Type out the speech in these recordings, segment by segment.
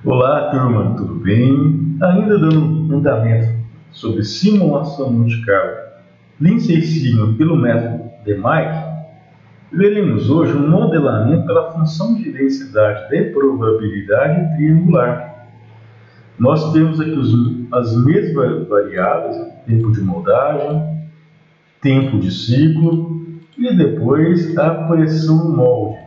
Olá, turma, tudo bem? Ainda dando andamento sobre simulação multicalo Lindsay Sigma pelo método DMAIC, veremos hoje um modelamento pela função de densidade de probabilidade triangular. Nós temos aqui as mesmas variáveis, tempo de moldagem, tempo de ciclo e depois a pressão no molde.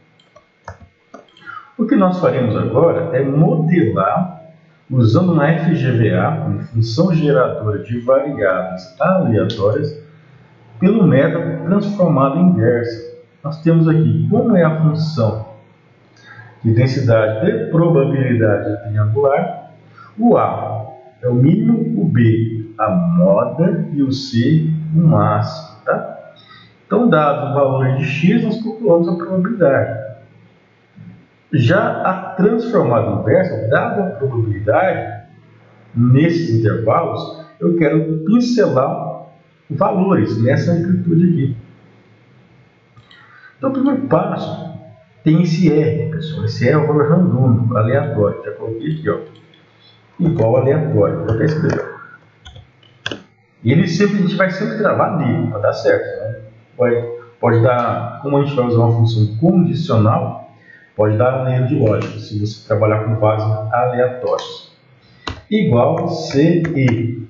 O que nós faremos agora é modelar, usando uma FGVA, uma função geradora de variáveis aleatórias, pelo método transformado inversa. Nós temos aqui como é a função de densidade de probabilidade triangular. O A é o mínimo, o B a moda e o C o máximo. Tá? Então, dado o valor de x, nós calculamos a probabilidade. Já a transformada inversa, dada a probabilidade, nesses intervalos, eu quero pincelar valores nessa amplitude aqui. Então, o primeiro passo tem esse R, pessoal. Esse R é o valor randômico, aleatório. Já coloquei aqui, ó, igual aleatório. Vou até escrever. E a gente vai sempre travar nele, para dar certo. Né? Pode dar, como a gente vai usar uma função condicional, pode dar um erro de lógica, se você trabalhar com bases aleatórias. Igual CE.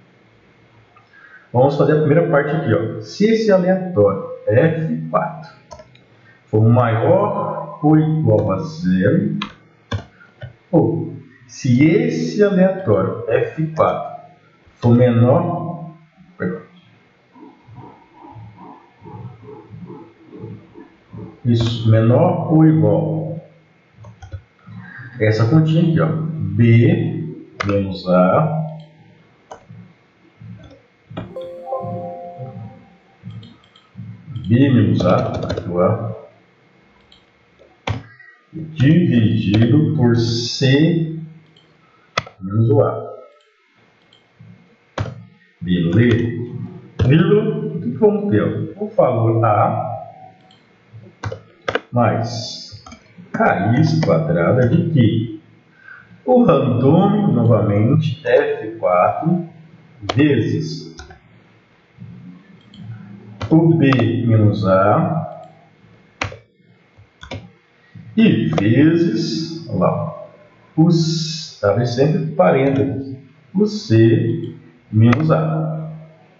Vamos fazer a primeira parte aqui. Ó. Se esse aleatório F4 for maior ou igual a zero, ou se esse aleatório F4 for menor, menor ou igual a essa continha aqui, ó, B menos A aqui o A, dividido por C menos o A. Beleza? O que vamos ter? O valor A mais raiz quadrada de quê? O randômico, novamente, F4 vezes o B menos A e vezes, olha lá, abre sempre parênteses, o C menos A.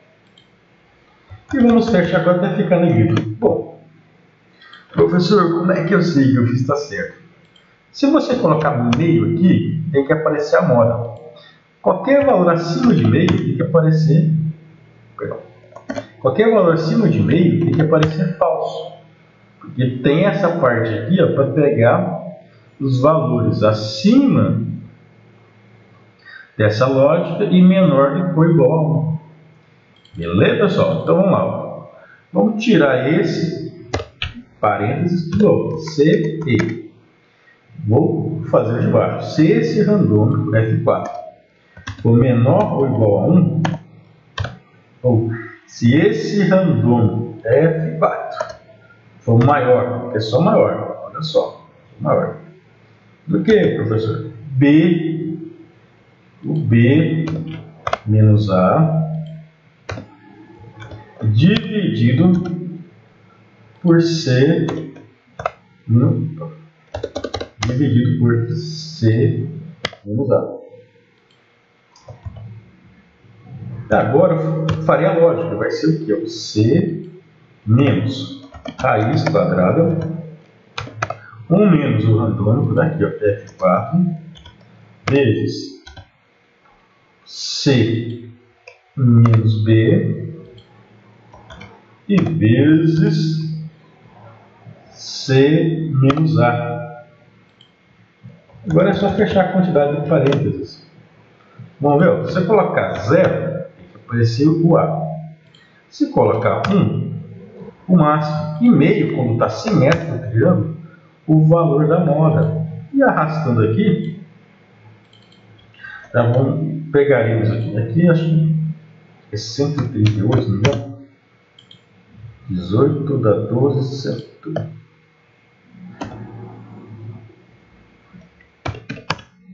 E vamos fechar agora até ficar no livro. Bom, professor, como é que eu sei que eu fiz está certo? Se você colocar meio aqui, tem que aparecer a moda. Qualquer valor acima de meio tem que aparecer. Qualquer valor acima de meio tem que aparecer falso. Porque tem essa parte aqui para pegar os valores acima dessa lógica e menor do que ou igual a 1. Beleza, pessoal? Então vamos lá. Ó. Vamos tirar esse parênteses de novo. C, E. Vou fazer de baixo. Se esse randômico F4 for menor ou igual a 1, ou se esse randômico F4 for maior, é só maior, olha só, maior do que, professor? O B menos A dividido por C menos A. Agora eu farei a lógica, vai ser o que? O C menos raiz quadrada, 1 menos o randômico, daqui, ó, F4, vezes C menos B e vezes C menos A. Agora é só fechar a quantidade de parênteses. Vamos ver, se você colocar 0, tem que aparecer o A. Se colocar 1, o máximo. E meio, quando está simétrico o triângulo, o valor da moda. E arrastando aqui, já vamos, pegaremos aqui acho que é 138, não me engano. 18 dá 12, 100.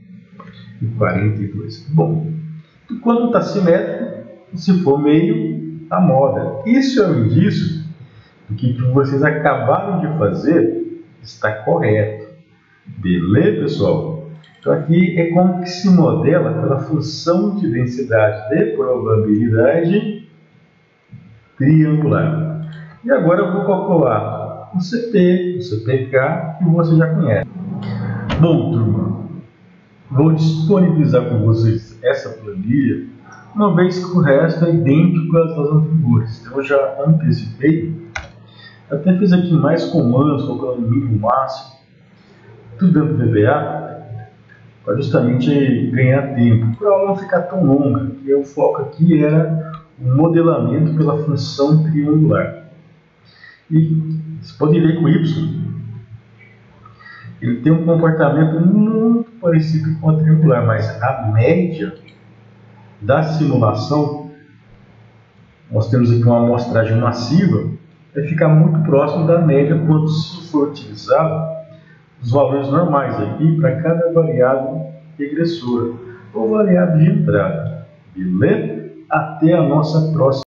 e 42. Bom, quando está simétrico, se for meio, a moda. Isso é um indício do que vocês acabaram de fazer está correto. Beleza, pessoal? Então aqui é como que se modela pela função de densidade de probabilidade triangular. E agora eu vou calcular o CP, o CPK, que você já conhece. Bom, turma, vou disponibilizar com vocês essa planilha, uma vez que o resto é idêntico às das anteriores. Então eu já antecipei, até fiz aqui mais comandos, colocando o mínimo máximo, tudo dentro do VBA, para justamente ganhar tempo, para a aula não ficar tão longa, porque o foco aqui era o modelamento pela função triangular. E você pode ver que o Y ele tem um comportamento muito parecido com a triangular, mas a média da simulação, nós temos aqui uma amostragem massiva, vai ficar muito próximo da média quando se for utilizado os valores normais aqui para cada variável regressora ou variável de entrada. Beleza? Até a nossa próxima.